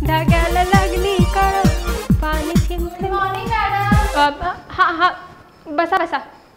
धाग्याला लागली कळ पाणी थेंब थेंब. हा हा बसा बसा.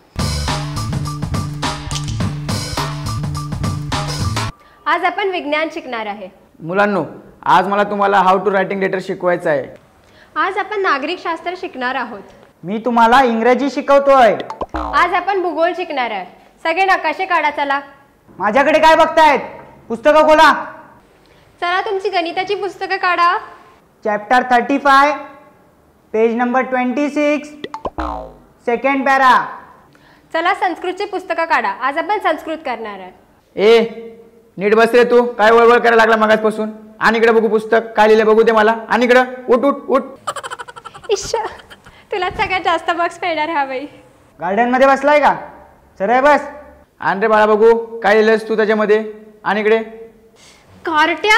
आज आपण विज्ञान शिकणार आहे. मुलांनो, आज मला तुम्हाला हाऊ टू रायटिंग लेटर शिकवायचं आहे. आज आपण नागरिक शास्त्र शिकणार आहोत. मी तुम्हाला इंग्रजी शिकवतोय. आज आपण भूगोल शिकणार आहे. सगळे नकाशे काढा चला. माझ्याकडे काय बघतायत? पुस्तकं खोला. चला तुमची गणिताची पुस्तकं काढा. Chapter 35 page number 26 second para. चला संस्कृतची पुस्तकं काढा. आज आपण संस्कृत करणार आहे. ए नीट बस रे तू. काय वळवळ करायला लागला मगाचपासून? आणि इकडे बघू पुस्तक काय लिहिलं बघू दे मला. आणि इकडं उठ उठ उठ. ईश्वर तुला सगळ्यात जास्त मार्क्स मिळणार हवे. गार्डन मध्ये बसलाय का? सरळ बस. आणि रे बाळा बघू काय लिहिलंस तू त्याच्यामध्ये. आणि इकडे कार्ट्या.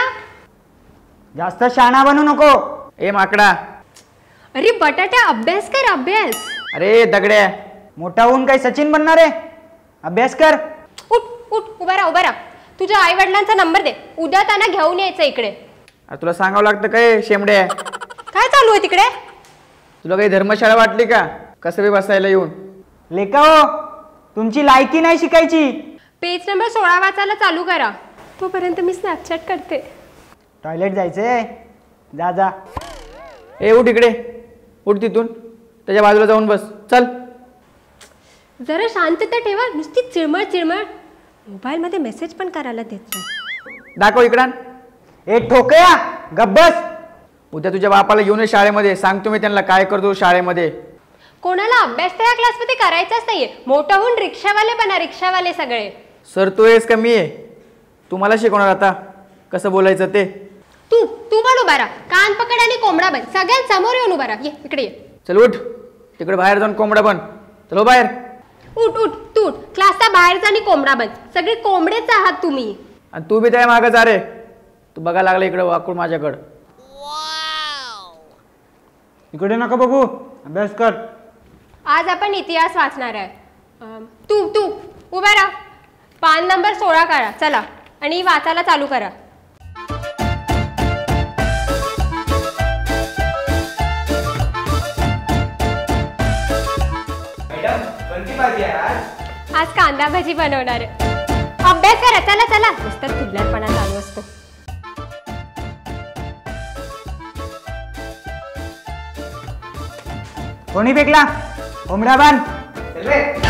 जास्त शहाणा बनू नको. ए माकडा. अरे बटाट्या अभ्यास कर अभ्यास. अरे दगड्या मोठा होऊन काय सचिन बनणार आहे? अभ्यास कर. उठ उठ उभा राहा उभा राहा. तुझ्या आई वडिलांचा नंबर दे. उद्या त्यांना घेऊन यायचं इकडे. अरे तुला सांगावं लागतं काय शेमड्या? काय चालू आहे तिकडे? तुला काही धर्मशाळा वाटली का? कसं बी बसायला येऊन? लेका हो तुमची लायकी नाही शिकायची. पेज नंबर 16 वाचायला चालू करा. तोपर्यंत मी स्नॅपचॅट करते. टॉयलेट जायचंय? जा जा. ए उठ इकडे. उठ तिथून. त्याच्या बाजूला जाऊन बस. चल. जरा शांतता ठेवा. नुसती चिळमळ चिळमळ. मोबाईल मध्ये मेसेज पण करायला देत नाही. दाखव इकडं. ए ठोकया गप्प बस. उद्या तुझ्या बापाला घेऊन ये शाळेमध्ये. सांगतो मी त्यांना काय करतो शाळेमध्ये. कोणाला अभ्यास त्या क्लासमध्ये करायचाच नाहीये. मोठं होऊन रिक्षावाले बना. रिक्षावाले सगळे. सर तू आहेस का मी आहे? तुम्हाला शिकवणार आता कसं बोलायचं ते. तू तू पण उभा राहा. कान पकड आणि कोंबडा बन. सगळ्यांसमोर येऊन उभा राहा. ये इकडे ये. चल उठ. तिकडे बाहेर जाऊन कोंबडा बन. चलो बाहेर. उठ उठ तू उठ. क्लासचा बाहेर जा आणि कोंबडा बन. सगळे कोंबडेच आहात तुम्ही. आणि तू बी त्या मागं जा रे. तू बघायला लागला इकडे वाकून माझ्याकडं. इकडे नका बघू. अभ्यास कर. आज आपण इतिहास वाचणार आहे. तू तू उभा राहा. पान नंबर 16 काढा. चला आणि वाचायला चालू करा. आज कांदा भाजी बनवणार आहे. अभ्यास करा. चला चला. नुसतं चिल्लरपणा चालू असतो. कोणी फेकला? कोंबडा बांध.